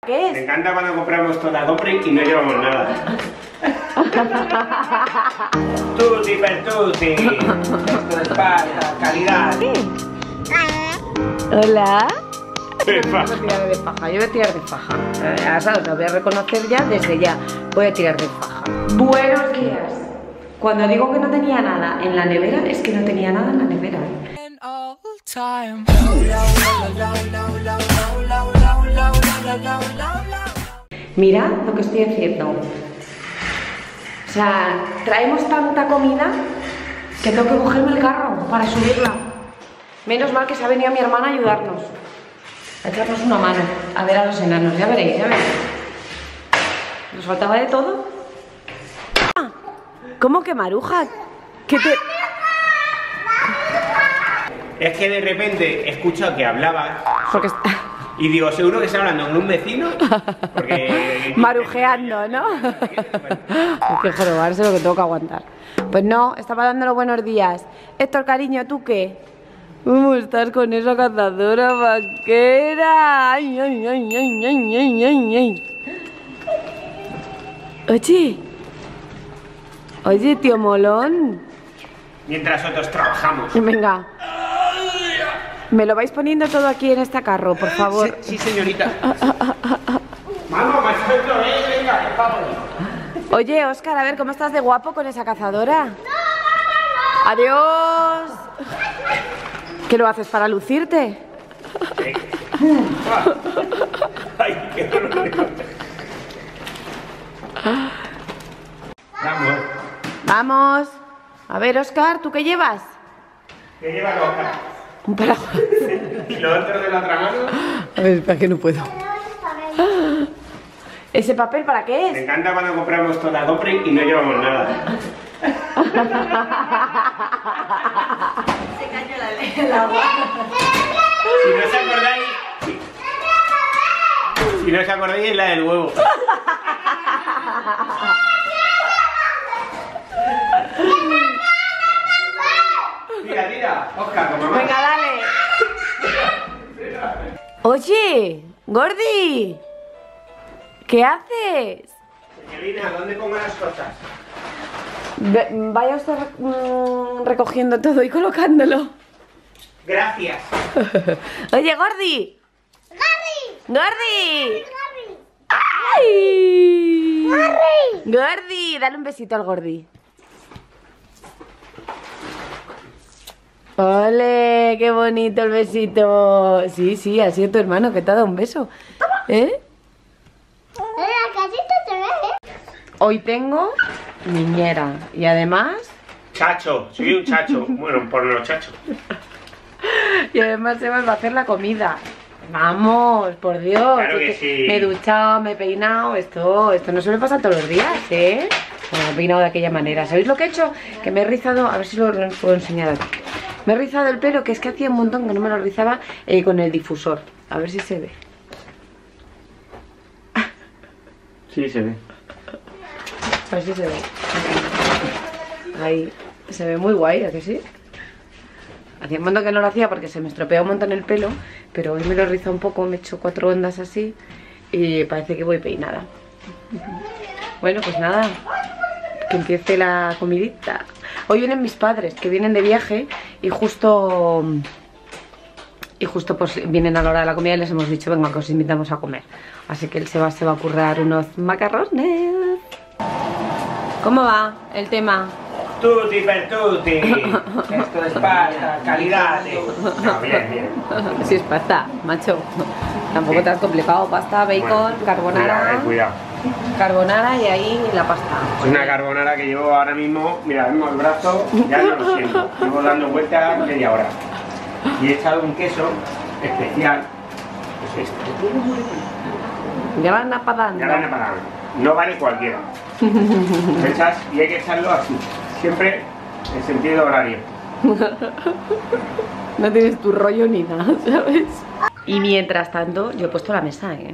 ¿Qué es? Me encanta cuando compramos toda la compra y no llevamos nada. Tutti per tutti. Esto es pasta, calidad. Hola. De Yo voy a tirar de faja, yo voy a tirar de faja. Ya sabes, lo voy a reconocer ya, desde ya. Voy a tirar de faja. Buenos días. Cuando digo que no tenía nada en la nevera, es que no tenía nada en la nevera. Mira lo que estoy haciendo. O sea, traemos tanta comida que tengo que cogerme el carro para subirla. Menos mal que se ha venido mi hermana a ayudarnos. A echarnos una mano, a ver a los enanos, ya veréis, ya veréis. ¿Nos faltaba de todo? ¿Cómo que Maruja? ¿Qué te...? Es que de repente he escuchado que hablabas Porque... y digo, seguro que está hablando con un vecino. Porque... Marujeando, ¿no? Hay que jorobarse lo que tengo que aguantar. Pues no, estaba dando los buenos días. Héctor, cariño, ¿tú qué? ¿Cómo estás con esa cazadora vaquera? Ay, ay, ay, ay, ay, ay, ay, ay. Oye. Oye, tío molón. Mientras otros trabajamos. Venga. ¿Me lo vais poniendo todo aquí en este carro, por favor? Sí, señorita. Vamos, más suelto, venga, por favor. Oye, Óscar, a ver, ¿cómo estás de guapo con esa cazadora? Adiós. ¿Qué lo haces para lucirte? Ay, qué dolor. Vamos. Vamos. A ver, Óscar, ¿tú qué llevas? ¿Qué lleva la hoja? Un paraguas. ¿Y lo otro de la otra mano? A ver, espera que no puedo. ¿Ese papel para qué Me es? encanta cuando compramos toda la compra y no llevamos nada. Se cayó el agua. Si no os acordáis... Si no os acordáis es la del huevo. Tira, Óscar, con mamá. Venga, dale. Oye, Gordi, ¿qué haces? Angelina, ¿dónde pongo las cosas? Vaya usted recogiendo todo y colocándolo. Gracias. Oye, Gordi. Gordi. ¡Ay! Gordi, dale un besito al Gordi. ¡Ole! ¡Qué bonito el besito! Sí, sí, ha sido tu hermano que te ha dado un beso. ¿Eh? La casita se ve, Hoy tengo niñera y además... Chacho, soy un chacho. Bueno, por los chachos. Y además se va a hacer la comida. Vamos, por Dios. Claro que sí. Me he duchado, me he peinado. Esto no suele pasar todos los días, ¿eh? Bueno, me he peinado de aquella manera. ¿Sabéis lo que he hecho? Que me he rizado, a ver si lo puedo enseñar aquí. Me he rizado el pelo, que es que hacía un montón que no me lo rizaba con el difusor. A ver si se ve. Sí, se ve. A ver si se ve. Ahí. Se ve muy guay, ¿a que sí? Hacía un montón que no lo hacía porque se me estropea un montón el pelo, pero hoy me lo he rizado un poco, me he hecho 4 ondas así y parece que voy peinada. Bueno, pues nada, que empiece la comidita. Hoy vienen mis padres, que vienen de viaje y justo pues vienen a la hora de la comida y les hemos dicho, venga, que os invitamos a comer. Así que él se va a currar unos macarrones. ¿Cómo va el tema? Tutti per tutti. Esto es pasta, calidad. No, bien, bien. Si es pasta, macho. Tampoco te has complicado. Pasta, bacon, carbonara. Cuidado. Carbonara y ahí la pasta. Es una carbonara que llevo ahora mismo, mira, mismo el brazo, ya no lo siento. Llevo dando vueltas media hora. Y he echado un queso especial. Pues este. Ya van apagando. Ya la han apagado. No vale cualquiera. Lo echas y hay que echarlo así. Siempre en sentido horario. No tienes tu rollo ni nada, ¿sabes? Y mientras tanto, yo he puesto la mesa, ¿eh?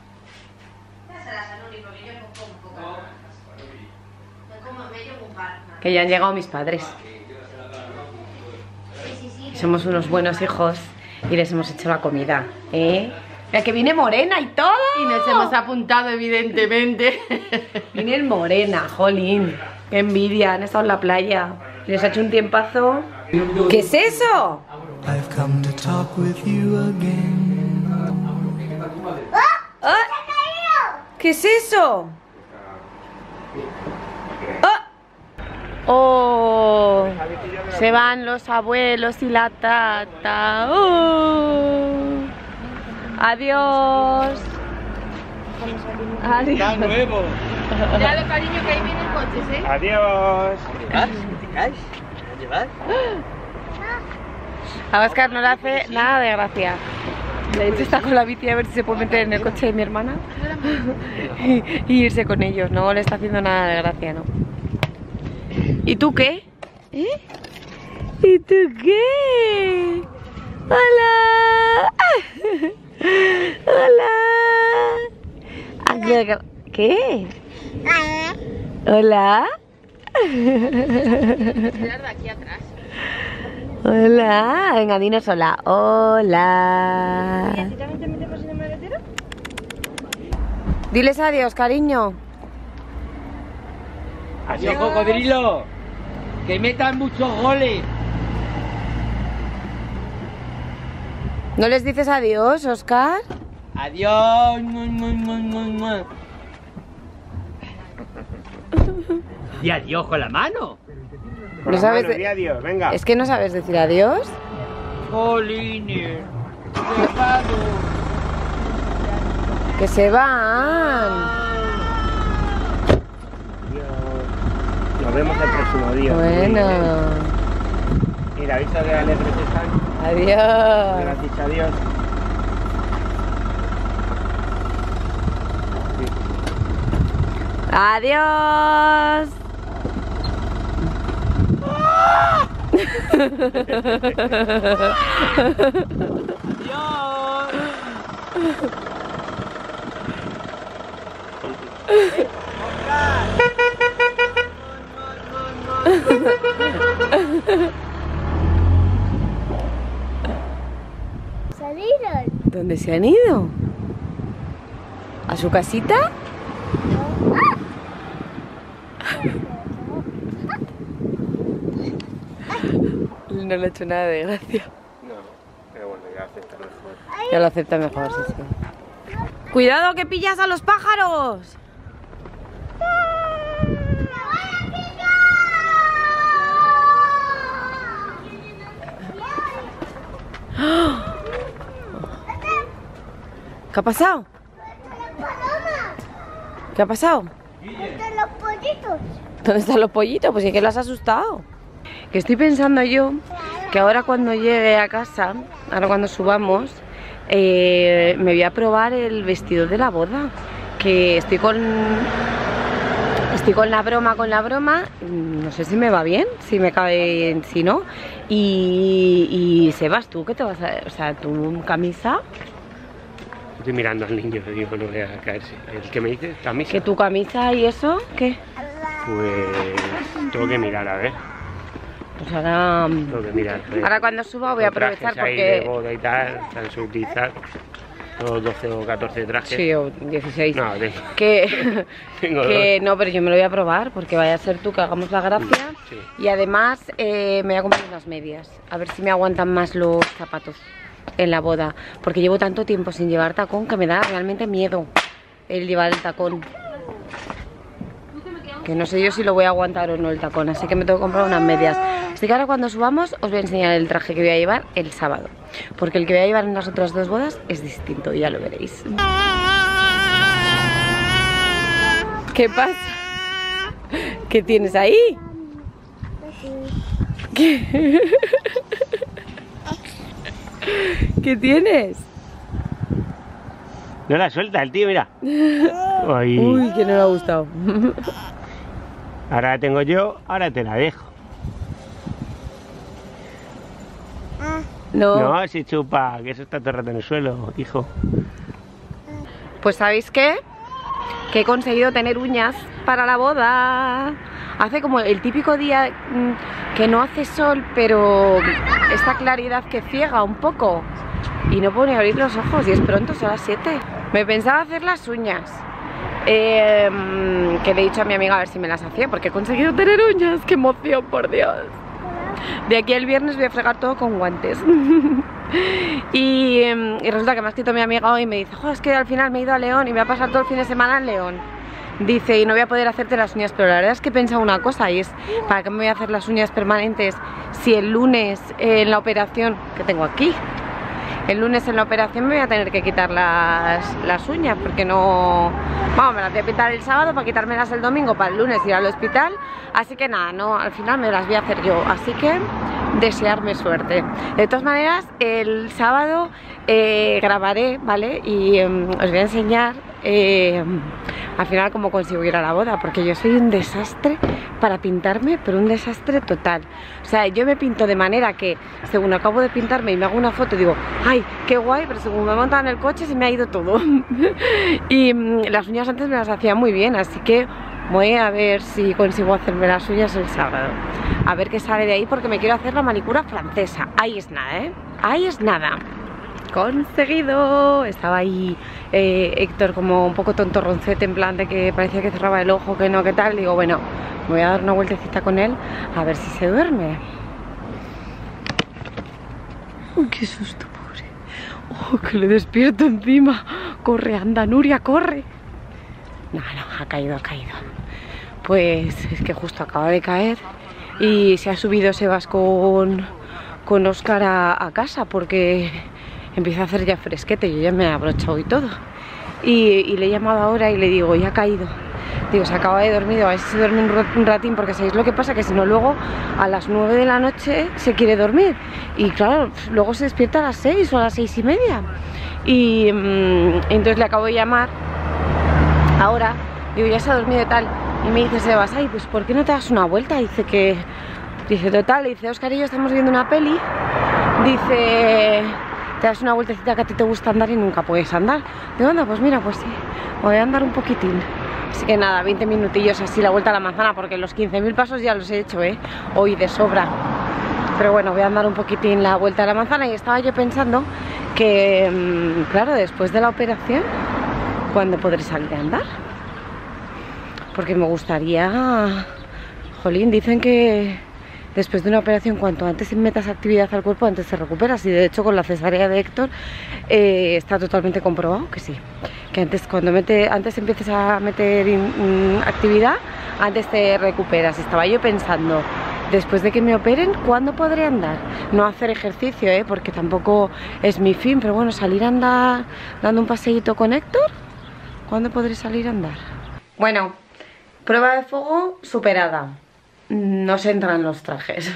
Que ya han llegado mis padres. Somos unos buenos hijos y les hemos hecho la comida, ¿eh? Ya que viene morena y todo. Y nos hemos apuntado, evidentemente. Viene morena, jolín. Qué envidia, han estado en la playa. Les ha hecho un tiempazo. ¿Qué es eso? I've come to talk with you again. ¡Ah! ¿Qué es eso? ¡Ah! ¡Oh! Se van los abuelos y la tata. ¡Oh! Adiós. Adiós. Está nuevo. Ya lo cariño que ahí vienen coches, ¿eh? Adiós. A Oscar no le hace nada de gracia. De hecho está con la bici a ver si se puede meter en el coche de mi hermana y irse con ellos. No le está haciendo nada de gracia, ¿no? ¿Y tú qué? ¿Eh? ¿Y tú qué? ¡Hola! ¡Hola! ¿Qué? ¿Hola? Mirar de aquí atrás. Hola, venga, dinos hola. Hola. ¿Y a ti también te metemos en el maletero? Diles adiós, cariño. Adiós, cocodrilo. Que metan muchos goles. ¿No les dices adiós, Oscar? Adiós. Y adiós con la mano. Con No las sabes manos, de- di adiós, venga. Es que no sabes decir adiós. Jolines. Dejado. Que se van. Adiós. Nos vemos el próximo día. Bueno. Mira, aviso de alegres están. Adiós. Gracias, adiós. Adiós. ¿Salieron? ¿Dónde se han ido? ¿A su casita? No le ha hecho nada de gracia. No, pero bueno, ya acepta mejor. Ya lo acepta mejor, sí, sí. ¡Cuidado que pillas a los pájaros! ¿Qué ha pasado? ¿Qué ha pasado? ¿Están los pollitos? ¿Dónde están los pollitos? Pues sí que los has asustado. Que estoy pensando yo que ahora cuando llegue a casa, ahora cuando subamos, me voy a probar el vestido de la boda. Que estoy con la broma, no sé si me va bien, si me cabe, si no. Y Sebas, ¿tú qué te vas a...? O sea, tu camisa, Estoy mirando al niño, digo, no voy a caerse. ¿El que me dice? ¿Camisa? que tu camisa y eso, ¿qué? Pues tengo que mirar, a ver. Pues ahora... Tengo que mirar. Ahora cuando suba voy a Los trajes aprovechar ahí de porque... boda y tal, están subutilizados. Todos 12 o 14 trajes. Sí, o 16. No, tengo, Que, tengo que no, pero yo me lo voy a probar porque vaya a ser tú que hagamos la gracia. Sí. Y además me voy a comprar unas medias. A ver si me aguantan más los zapatos en la boda. Porque llevo tanto tiempo sin llevar tacón que me da realmente miedo el llevar el tacón. Que no sé yo si lo voy a aguantar o no el tacón. Así que me tengo que comprar unas medias. Así que ahora cuando subamos os voy a enseñar el traje que voy a llevar el sábado. Porque el que voy a llevar en las otras dos bodas es distinto, ya lo veréis. ¿Qué pasa? ¿Qué tienes ahí? ¿Qué? ¿Qué tienes? No la suelta el tío, mira. Ay. Uy, que no le ha gustado. Ahora la tengo yo, ahora te la dejo. No. No, si chupa, que eso está todo el rato en el suelo, hijo. Pues ¿sabéis qué? Que he conseguido tener uñas para la boda. Hace como el típico día que no hace sol, pero esta claridad que ciega un poco. y no puedo ni abrir los ojos y es pronto, son las 7. Me pensaba hacer las uñas, que le he dicho a mi amiga a ver si me las hacía, porque he conseguido tener uñas. ¡Qué emoción, por Dios! De aquí al viernes voy a fregar todo con guantes. y resulta que me ha escrito mi amiga hoy y me dice: jo, es que al final me he ido a León y me va a pasar todo el fin de semana en León. Dice, y no voy a poder hacerte las uñas, pero la verdad es que he pensado una cosa, y es: ¿para qué me voy a hacer las uñas permanentes si el lunes en la operación, que tengo aquí, el lunes en la operación me voy a tener que quitar las uñas? Porque no... Vamos, me las voy a pintar el sábado para quitármelas el domingo, para el lunes ir al hospital. Así que nada, no, al final me las voy a hacer yo. Así que desearme suerte. De todas maneras, el sábado grabaré, ¿vale? Y os voy a enseñar al final cómo consigo ir a la boda, porque yo soy un desastre para pintarme, pero un desastre total. O sea, yo me pinto de manera que según acabo de pintarme y me hago una foto digo: ¡ay, qué guay! Pero según me he montado en el coche se me ha ido todo. Y las uñas antes me las hacía muy bien, así que voy a ver si consigo hacerme las uñas el sábado. A ver qué sale de ahí, porque me quiero hacer la manicura francesa. Ahí es nada, ¿eh? Ahí es nada. Conseguido. Estaba ahí Héctor como un poco tontorroncete, en plan de que parecía que cerraba el ojo, que no, que tal. Digo, bueno, me voy a dar una vueltecita con él a ver si se duerme. Uy, qué susto, pobre. Oh, que le despierto encima. Corre, anda, Nuria, corre. No, ha caído, ha caído. Pues es que justo acaba de caer y se ha subido Sebas con Óscar a casa, porque empieza a hacer ya fresquete. Yo ya me he abrochado y todo. Y le he llamado ahora y le digo: ya ha caído. Digo, se acaba de dormir, a ver si se duerme un ratín, porque sabéis lo que pasa, que si no luego a las 9 de la noche se quiere dormir. Y claro, luego se despierta a las 6 o a las 6:30. Y entonces le acabo de llamar ahora, digo, ya se ha dormido y tal. Y me dice Sebas: ay, pues ¿por qué no te das una vuelta? Dice total, dice, Óscar y yo estamos viendo una peli. Dice, te das una vueltecita, que a ti te gusta andar y nunca puedes andar. Digo, anda, pues mira, pues sí, voy a andar un poquitín. Así que nada, 20 minutillos así, la vuelta a la manzana, porque los 15.000 pasos ya los he hecho, hoy de sobra. Pero bueno, voy a andar un poquitín la vuelta a la manzana. Y estaba yo pensando que, claro, después de la operación, ¿cuándo podré salir a andar? Porque me gustaría... Jolín, dicen que después de una operación, cuanto antes metas actividad al cuerpo, antes te recuperas. Y de hecho con la cesárea de Héctor está totalmente comprobado que sí. Que antes empieces a meter actividad, antes te recuperas. Estaba yo pensando, después de que me operen, ¿cuándo podré andar? No hacer ejercicio, porque tampoco es mi fin, pero bueno, salir a andar dando un paseíto con Héctor. ¿Cuándo podré salir a andar? Bueno, prueba de fuego superada. No se entran los trajes.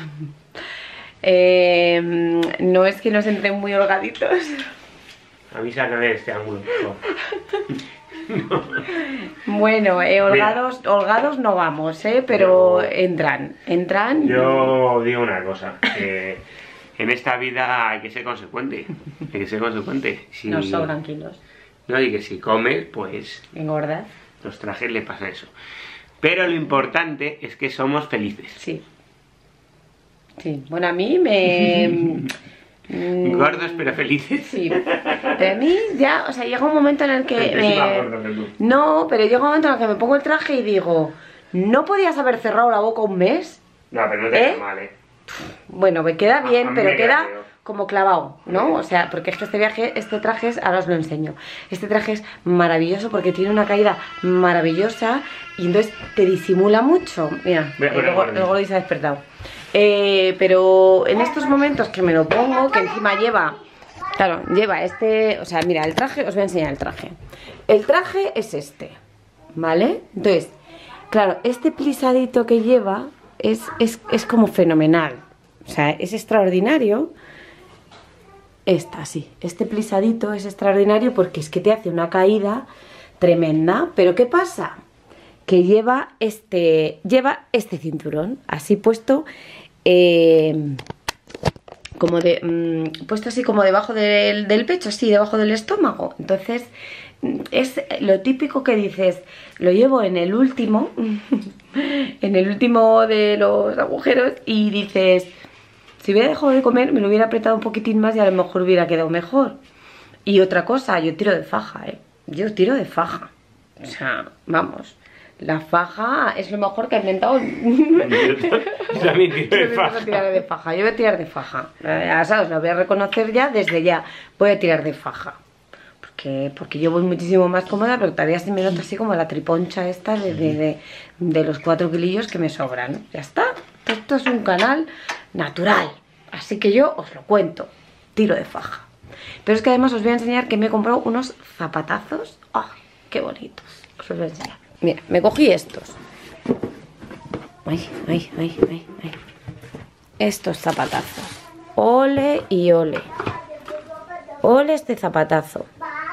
No es que nos entren muy holgaditos. Avisa que ve este ángulo, por favor. No. Bueno, holgados no vamos, pero entran. Yo digo una cosa, que en esta vida hay que ser consecuente. Hay que ser consecuente. Si... Nos sobran kilos. No, y que si comes, pues... engordas. Los trajes le pasa eso. Pero lo importante es que somos felices. Sí. Sí, bueno, a mí me... Gordos pero felices. Sí. Pero a mí ya, o sea, llega un momento en el que... No, pero llega un momento en el que me pongo el traje y digo, ¿no podías haber cerrado la boca un mes? No, pero no te queda mal, Bueno, me queda bien, pero queda feo. Como clavado, ¿no? O sea, porque es que este traje es, ahora os lo enseño. Este traje es maravilloso porque tiene una caída maravillosa y entonces te disimula mucho. Mira, luego lo se ha despertado. Pero en estos momentos que me lo pongo, que encima lleva... Claro, lleva este... O sea, mira, el traje, os voy a enseñar el traje. El traje es este, ¿vale? Entonces, claro, este plisadito que lleva es como fenomenal. O sea, es extraordinario. Este plisadito es extraordinario porque es que te hace una caída tremenda. Pero ¿qué pasa? Que lleva este cinturón así puesto, puesto así como debajo del pecho, así debajo del estómago. Entonces es lo típico que dices, lo llevo en el último en el último de los agujeros y dices, Si hubiera dejado de comer, me lo hubiera apretado un poquitín más y a lo mejor hubiera quedado mejor. Y otra cosa, yo tiro de faja, Yo tiro de faja. O sea, vamos, la faja es lo mejor que ha inventado. Yo también tiro de Yo faja. voy a tirar de faja, yo voy a tirar de faja. Ya sabes, lo voy a reconocer ya desde ya. Voy a tirar de faja. Porque yo voy muchísimo más cómoda, pero todavía se me nota así como la triponcha esta de los 4 kilillos que me sobran. Ya está. Esto es un canal natural. Así que yo os lo cuento. Tiro de faja. Pero es que además os voy a enseñar que me he comprado unos zapatazos. ¡Ay, qué bonitos! Os los voy a enseñar. Mira, me cogí estos. Ay. Estos zapatazos. Ole y ole. Ole este zapatazo.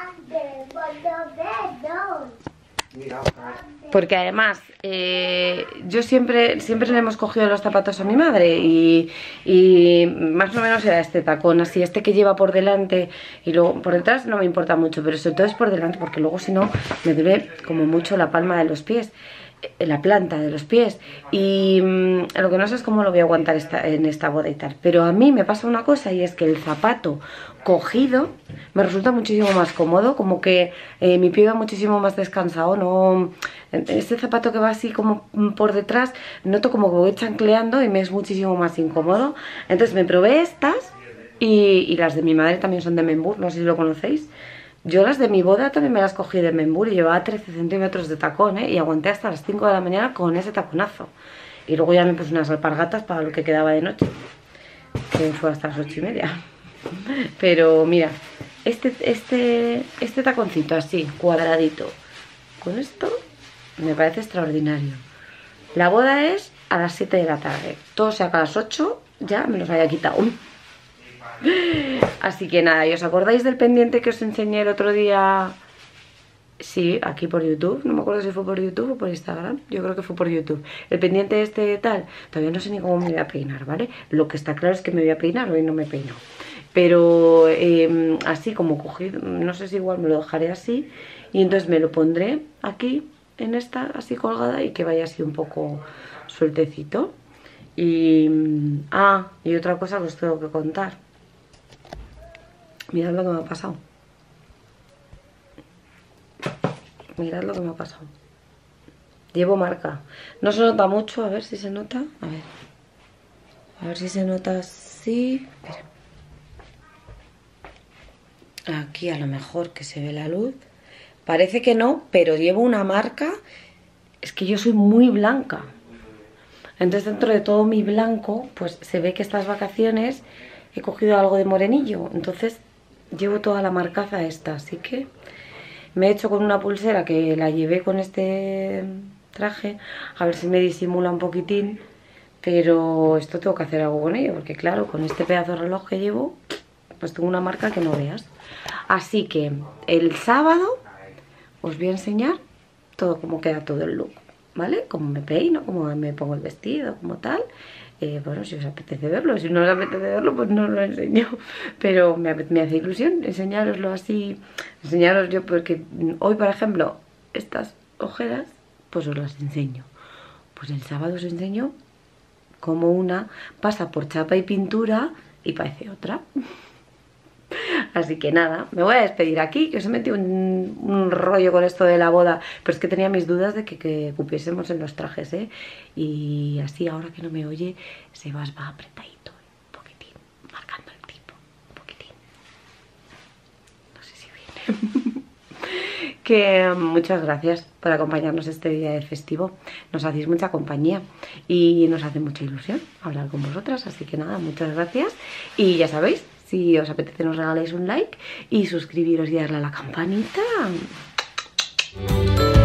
Porque además yo siempre le hemos cogido los zapatos a mi madre y más o menos era este tacón, así este que lleva por delante y luego por detrás no me importa mucho, pero sobre todo es por delante porque luego si no me duele como mucho la palma de los pies, la planta de los pies y lo que no sé es cómo lo voy a aguantar en esta boda y tal, pero a mí me pasa una cosa y es que el zapato cogido me resulta muchísimo más cómodo, como que mi pie va muchísimo más descansado, no, este zapato que va así como por detrás noto como que voy chancleando y me es muchísimo más incómodo. Entonces me probé estas y las de mi madre también son de Membur, no sé si lo conocéis. Yo las de mi boda también me las cogí de Membur y llevaba 13 centímetros de tacón, y aguanté hasta las 5 de la mañana con ese taconazo. Y luego ya me puse unas alpargatas para lo que quedaba de noche, que fue hasta las 8:30. Pero mira, este taconcito así, cuadradito, con esto me parece extraordinario. La boda es a las 7 de la tarde, todo sea que a las 8 ya me los haya quitado. Así que nada, ¿y os acordáis del pendiente que os enseñé el otro día? Sí, aquí por YouTube, no me acuerdo si fue por YouTube o por Instagram, yo creo que fue por YouTube. El pendiente este tal, todavía no sé ni cómo me voy a peinar, ¿vale? Lo que está claro es que me voy a peinar, hoy no me peino. Pero así como cogí, no sé si igual me lo dejaré así y entonces me lo pondré aquí en esta, así colgada y que vaya así un poco sueltecito. Y otra cosa que os tengo que contar. Mirad lo que me ha pasado. Mirad lo que me ha pasado. Llevo marca. No se nota mucho, a ver si se nota. A ver si se nota así. Espera. Aquí a lo mejor que se ve la luz. Parece que no, pero llevo una marca. Es que yo soy muy blanca. Entonces dentro de todo mi blanco, pues se ve que estas vacaciones he cogido algo de morenillo. Entonces llevo toda la marcaza esta, así que me he hecho con una pulsera que la llevé con este traje, a ver si me disimula un poquitín, pero esto tengo que hacer algo con ello, porque claro, con este pedazo de reloj que llevo, pues tengo una marca que no veas. Así que el sábado os voy a enseñar todo cómo queda todo el look, ¿vale? Cómo me peino, cómo me pongo el vestido, como tal. Bueno, si os apetece verlo, si no os apetece verlo, pues no lo enseño. Pero me hace ilusión enseñároslo así, enseñaros yo, porque hoy, por ejemplo, estas ojeras, pues os las enseño. Pues el sábado os enseño cómo una pasa por chapa y pintura y parece otra. Así que nada, me voy a despedir aquí, que os he metido un rollo con esto de la boda, pero es que tenía mis dudas de que cupiésemos en los trajes, y así ahora que no me oye, se va apretadito, un poquitín, marcando el tipo, un poquitín. No sé si viene. Que muchas gracias por acompañarnos este día de festivo, nos hacéis mucha compañía y nos hace mucha ilusión hablar con vosotras, así que nada, muchas gracias y ya sabéis, si os apetece nos regaláis un like y suscribiros y darle a la campanita.